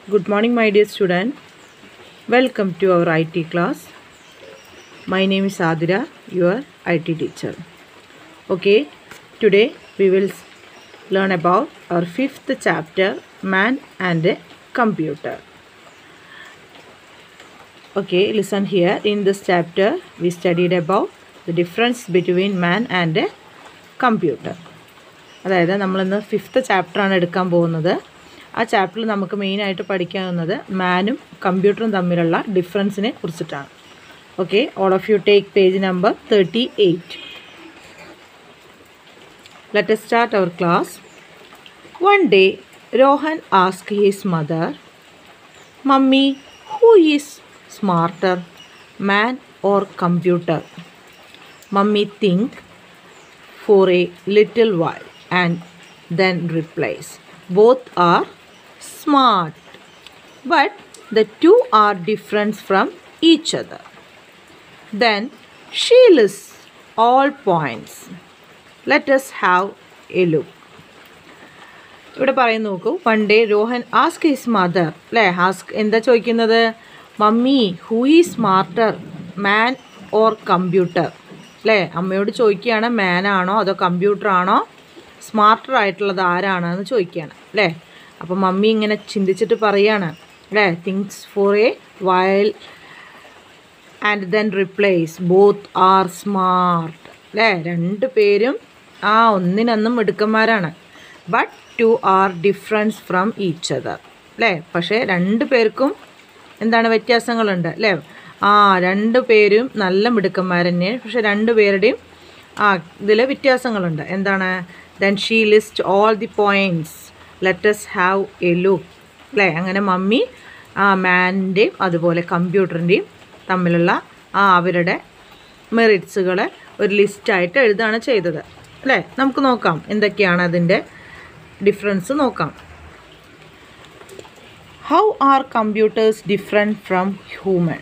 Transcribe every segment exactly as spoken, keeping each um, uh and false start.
Good morning, my dear student. Welcome to our I T class. My name is Adira, your I T teacher. Okay, today we will learn about our fifth chapter, Man and a Computer. Okay, listen here. In this chapter, we studied about the difference between man and a computer. അതായത് നമ്മളിന്ന് fifth ചാപ്റ്ററാണ് എടുക്കാൻ പോകുന്നത്. ആ ചാപ്റ്ററിൽ നമുക്ക് മെയിനായിട്ട് പഠിക്കാവുന്നത് മാനും കമ്പ്യൂട്ടറും തമ്മിലുള്ള ഡിഫറൻസിനെ കുറിച്ചിട്ടാണ്. Okay, all of you take page number thirty eight. Let us start our class. One day, Rohan asked his mother, "Mummy, who is smarter, man or computer?" Mummy think for a little while and then replies, "Both are smart, but the two are different from each other." Then she lists all points. Let us have a look. ഇവിടെ പറയുന്നു നോക്കൂ. One day Rohan ask his mother, അല്ലേ? Ask എന്താ ചോദിക്കുന്നത്? Mummy, who is smarter, man or computer? അല്ലേ, അമ്മയോട് ചോദിക്കുകയാണ് മാൻ ആണോ അതോ കമ്പ്യൂട്ടർ ആണോ സ്മാർട്ടർ ആയിട്ടുള്ളത് ആരാണെന്ന് ചോദിക്കുകയാണ്, അല്ലേ? അപ്പോൾ മമ്മി ഇങ്ങനെ ചിന്തിച്ചിട്ട് പറയാണ്, അല്ലേ? Things for a while and then replies, both are smart. അല്ലേ, രണ്ട് പേരും ആ ഒന്നിനൊന്നും മിടുക്കന്മാരാണ്. But two are difference from each other. അല്ലേ, പക്ഷേ രണ്ട് പേർക്കും എന്താണ് വ്യത്യാസങ്ങളുണ്ട്, അല്ലേ? ആ രണ്ട് പേരും നല്ല മിടുക്കന്മാർ തന്നെയാണ്, പക്ഷെ രണ്ട് പേരുടെയും ആ ഇതിൽ വ്യത്യാസങ്ങളുണ്ട്. എന്താണ്? Then she list all the points. Let us have a look. അല്ലേ, അങ്ങനെ മമ്മി ആ മാനിൻ്റെയും അതുപോലെ കമ്പ്യൂട്ടറിൻ്റെയും തമ്മിലുള്ള ആ അവരുടെ മെറിറ്റ്സുകൾ ഒരു ലിസ്റ്റായിട്ട് എഴുതുകയാണ് ചെയ്തത്, അല്ലേ? നമുക്ക് നോക്കാം എന്തൊക്കെയാണ് അതിൻ്റെ ഡിഫറൻസ് നോക്കാം. How are computers different from human?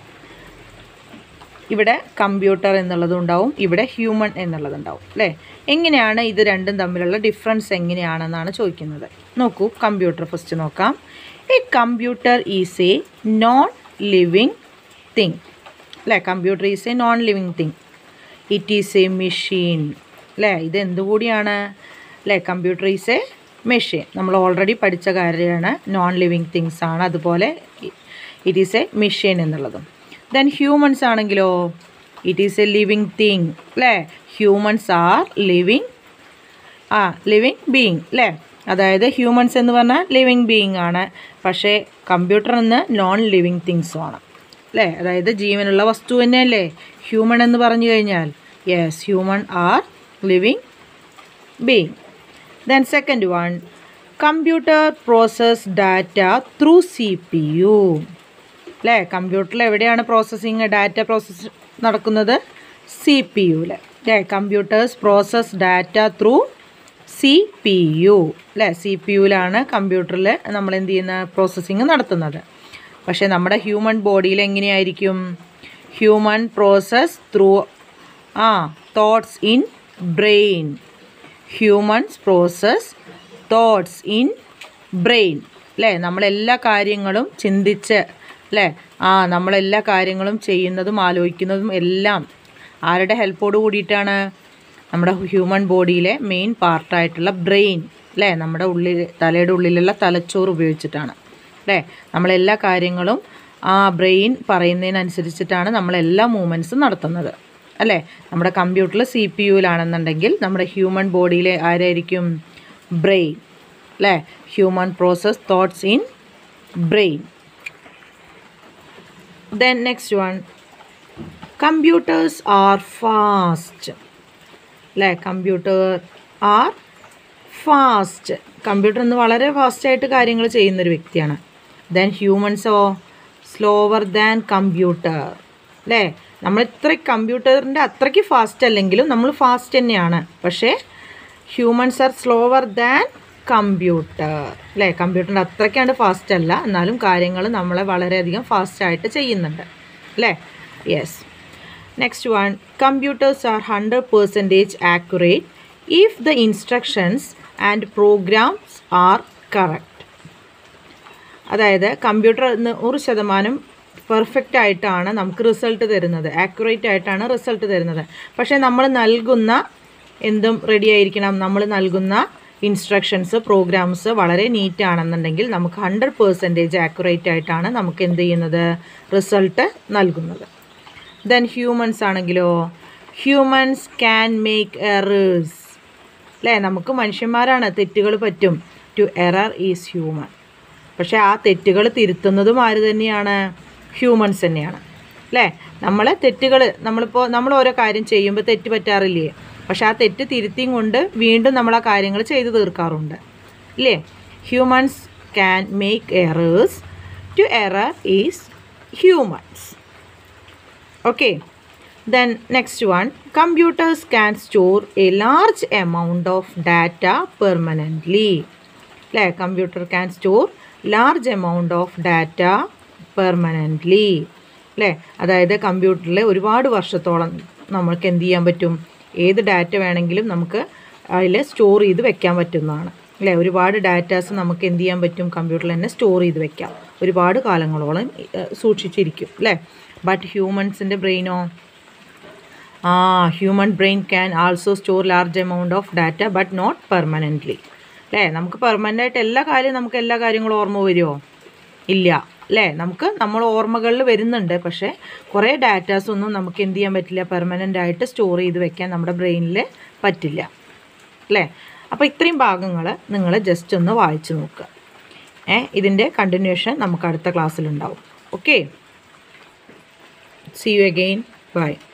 ഇവിടെ കമ്പ്യൂട്ടർ എന്നുള്ളതുണ്ടാവും, ഇവിടെ ഹ്യൂമൻ എന്നുള്ളതുണ്ടാവും, അല്ലേ? എങ്ങനെയാണ് ഇത് രണ്ടും തമ്മിലുള്ള ഡിഫറൻസ് എങ്ങനെയാണെന്നാണ് ചോദിക്കുന്നത്. നോക്കൂ, കമ്പ്യൂട്ടർ ഫസ്റ്റ് നോക്കാം. A computer is a non living thing. അല്ലേ, computer is a non living thing. It is a machine. അല്ലേ, ഇത് എന്തുകൂടിയാണ്? അല്ലേ, കമ്പ്യൂട്ടർ ഈസ് എ മെഷീൻ. നമ്മൾ ഓൾറെഡി പഠിച്ച കാര്യമാണ്, നോൺ ലിവിങ് തിങ്സ് ആണ്. അതുപോലെ ഇറ്റ് ഈസ് എ മെഷീൻ എന്നുള്ളതും. ദെൻ ഹ്യൂമൻസ് ആണെങ്കിലോ, it is a living thing. അല്ലേ, humans are living ah living being. അല്ലേ, അതായത് ഹ്യൂമൻസ് എന്ന് പറഞ്ഞാൽ ലിവിങ് ബീയിങ് ആണ്, പക്ഷേ കമ്പ്യൂട്ടർ എന്ന് നോൺ ലിവിങ് തിങ്സും ആണ്. അല്ലേ, അതായത് ജീവനുള്ള വസ്തു തന്നെയല്ലേ ഹ്യൂമൻ എന്ന് പറഞ്ഞു കഴിഞ്ഞാൽ. Yes, human are living being. Then second one, computer process data through C P U. അല്ലേ, കമ്പ്യൂട്ടറിൽ എവിടെയാണ് പ്രോസസ്സിങ് ഡാറ്റ പ്രോസസ്സ് നടക്കുന്നത്? സി പി യുവിൽ. അല്ലേ, computers process data through C P U. അല്ലേ, സി പി യുവിലാണ് കമ്പ്യൂട്ടറിൽ നമ്മൾ എന്ത് ചെയ്യുന്ന പ്രോസസ്സിങ് നടത്തുന്നത്. പക്ഷേ നമ്മുടെ ഹ്യൂമൻ ബോഡിയിൽ എങ്ങനെയായിരിക്കും? Human process through ah thoughts in brain. Humans process thoughts in brain. അല്ലേ, നമ്മളെല്ലാ കാര്യങ്ങളും ചിന്തിച്ച്, അല്ലേ, ആ നമ്മളെല്ലാ കാര്യങ്ങളും ചെയ്യുന്നതും ആലോചിക്കുന്നതും എല്ലാം ആരുടെ ഹെൽപ്പോട് കൂടിയിട്ടാണ്? നമ്മുടെ ഹ്യൂമൻ ബോഡിയിലെ മെയിൻ പാർട്ടായിട്ടുള്ള ബ്രെയിൻ. അല്ലേ, നമ്മുടെ ഉള്ളിൽ തലയുടെ ഉള്ളിലുള്ള തലച്ചോറ് ഉപയോഗിച്ചിട്ടാണ്. അല്ലേ, നമ്മളെല്ലാ കാര്യങ്ങളും ആ ബ്രെയിൻ പറയുന്നതിനനുസരിച്ചിട്ടാണ് നമ്മളെല്ലാ മൂവ്മെൻറ്റ്സും നടത്തുന്നത്. അല്ലേ, നമ്മുടെ കമ്പ്യൂട്ടറിൽ സി പി യുവിലാണെന്നുണ്ടെങ്കിൽ നമ്മുടെ ഹ്യൂമൻ ബോഡിയിലെ ആരായിരിക്കും? ബ്രെയിൻ. അല്ലേ, human process thoughts in brain. Then next one, computers are fast. അല്ലേ, കമ്പ്യൂട്ടർ ആർ ഫാസ്റ്റ്. കമ്പ്യൂട്ടർ ഇന്ന് വളരെ ഫാസ്റ്റായിട്ട് കാര്യങ്ങൾ ചെയ്യുന്നൊരു വ്യക്തിയാണ്. ദെൻ ഹ്യൂമൻസോ സ്ലോവർ ദാൻ കമ്പ്യൂട്ടർ. അല്ലേ, നമ്മൾ ഇത്ര കമ്പ്യൂട്ടറിൻ്റെ അത്രയ്ക്ക് ഫാസ്റ്റ് അല്ലെങ്കിലും നമ്മൾ ഫാസ്റ്റ് തന്നെയാണ്, പക്ഷേ humans are slower than computer. അല്ലേ, കമ്പ്യൂട്ടറിൻ്റെ അത്രയ്ക്കാണ്ട് ഫാസ്റ്റ് അല്ല, എന്നാലും കാര്യങ്ങൾ നമ്മളെ വളരെയധികം ഫാസ്റ്റായിട്ട് ചെയ്യുന്നുണ്ട്. അല്ലേ, yes. Next one, computers are hundred percentage accurate if the instructions and programs are correct. അതായത് കമ്പ്യൂട്ടർ നൂറ് ശതമാനം പെർഫെക്റ്റ് ആയിട്ടാണ് നമുക്ക് റിസൾട്ട് തരുന്നത്, ആക്യുറേറ്റ് ആയിട്ടാണ് റിസൾട്ട് തരുന്നത്. പക്ഷേ നമ്മൾ നൽകുന്ന എന്തും റെഡി ആയിരിക്കണം. നമ്മൾ നൽകുന്ന ഇൻസ്ട്രക്ഷൻസ്, പ്രോഗ്രാംസ് വളരെ നീറ്റ് ആണെന്നുണ്ടെങ്കിൽ നമുക്ക് ഹൺഡ്രഡ് പെർസെൻറ്റേജ് ആക്യുറേറ്റ് ആയിട്ടാണ് നമുക്ക് എന്ത് ചെയ്യുന്നത്, റിസൾട്ട് നൽകുന്നത്. ദെൻ ഹ്യൂമൻസ് ആണെങ്കിലോ, ഹ്യൂമൻസ് ക്യാൻ മേക്ക് എറേഴ്സ് അല്ലേ. നമുക്ക് മനുഷ്യന്മാരാണ്, തെറ്റുകൾ പറ്റും. To error is human. പക്ഷേ ആ തെറ്റുകൾ തിരുത്തുന്നതും ആര് തന്നെയാണ്, ഹ്യൂമൻസ് തന്നെയാണ് അല്ലേ. നമ്മൾ തെറ്റുകൾ നമ്മളിപ്പോൾ നമ്മൾ ഓരോ കാര്യം ചെയ്യുമ്പോൾ തെറ്റ് പറ്റാറില്ലേ, പക്ഷെ ആ തെറ്റ് തിരുത്തിയും കൊണ്ട് വീണ്ടും നമ്മൾ ആ കാര്യങ്ങൾ ചെയ്തു തീർക്കാറുണ്ട് ഇല്ലേ. Humans can make errors. To error is humans. Okay. Then next one, computers can store a large amount of data permanently അല്ലേ. Computer can store large amount of data permanently അല്ലേ. അതായത് കമ്പ്യൂട്ടറിൽ ഒരുപാട് വർഷത്തോളം നമ്മൾക്ക് എന്ത് ചെയ്യാൻ പറ്റും, ഏത് ഡാറ്റ വേണമെങ്കിലും നമുക്ക് അതിൽ സ്റ്റോർ ചെയ്ത് വെക്കാൻ പറ്റുന്നതാണ് അല്ലേ. ഒരുപാട് ഡാറ്റാസ് നമുക്ക് എന്ത് ചെയ്യാൻ പറ്റും, കമ്പ്യൂട്ടറിൽ തന്നെ സ്റ്റോർ ചെയ്ത് വെക്കാം, ഒരുപാട് കാലങ്ങളോളം സൂക്ഷിച്ചിരിക്കും അല്ലേ. ബട്ട് ഹ്യൂമൻസിൻ്റെ ബ്രെയിനോ, ah human brain can also store large amount of data but not permanently അല്ലേ. നമുക്ക് പെർമനൻ്റ് ആയിട്ട് എല്ലാ കാര്യവും നമുക്ക് എല്ലാ കാര്യങ്ങളും ഓർമ്മ വരുമോ, ഇല്ല അല്ലേ. നമുക്ക് നമ്മൾ ഓർമ്മകളിൽ വരുന്നുണ്ട്, പക്ഷേ കുറേ ഡാറ്റാസ് ഒന്നും നമുക്ക് എന്ത് ചെയ്യാൻ പറ്റില്ല, പെർമനൻ്റ് ആയിട്ട് സ്റ്റോർ ചെയ്ത് വെക്കാൻ നമ്മുടെ ബ്രെയിനിൽ പറ്റില്ല അല്ലേ. അപ്പോൾ ഇത്രയും ഭാഗങ്ങൾ നിങ്ങൾ ജസ്റ്റ് ഒന്ന് വായിച്ച് നോക്കുക. ഏ ഇതിൻ്റെ കണ്ടിന്യൂഷൻ നമുക്ക് അടുത്ത ക്ലാസ്സിലുണ്ടാവും. Okay, see you again, by.